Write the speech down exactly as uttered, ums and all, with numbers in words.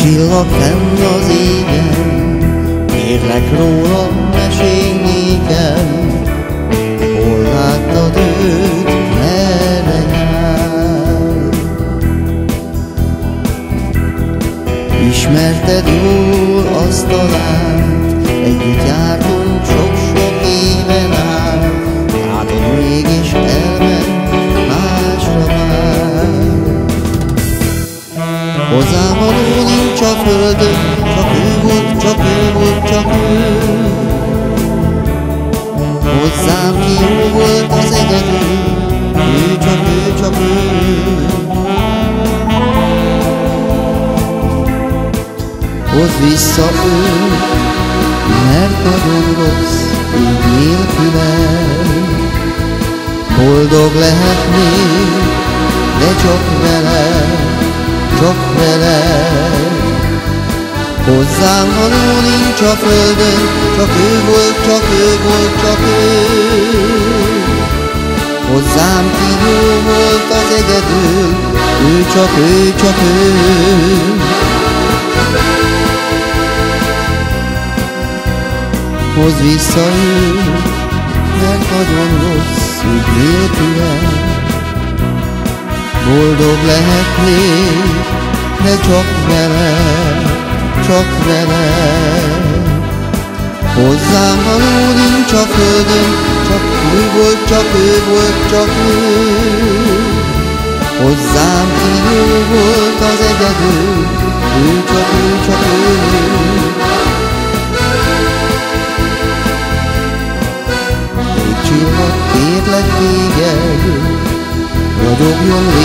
csillag fenn az égen, kérlek róla, mesélj nékem, hol láttad őt, merre jár? Ismerted jól azt a lányt, együtt jártunk sok-sok éven át, látod mégis elment, másra vár. Hozzám való nincs a földön, csak ő volt, csak ő volt, csak ő. Hozzám ki jó volt az egyedül, ő csak ő, csak ő. Hozd vissza őt, mert nagyon rossz, így nélküle. Boldog lehetnék, de csak vele, csak vele. Hozzám való nincs a földön, csak ő volt, csak ő volt, csak ő. Hozzám ki jó volt az egyedül, ő csak ő, csak ő. Hozd vissza őt, mert nagyon rossz, úgy nélküle. Boldog lehetnék, de csak vele, csak vele. Hozzám való nincs a földön, csak ő volt, csak ő volt, csak ő. Hozzám ki jó volt az egyedül, ő csak ő, csak ő. Csillag, kérlek téged, ragyogjon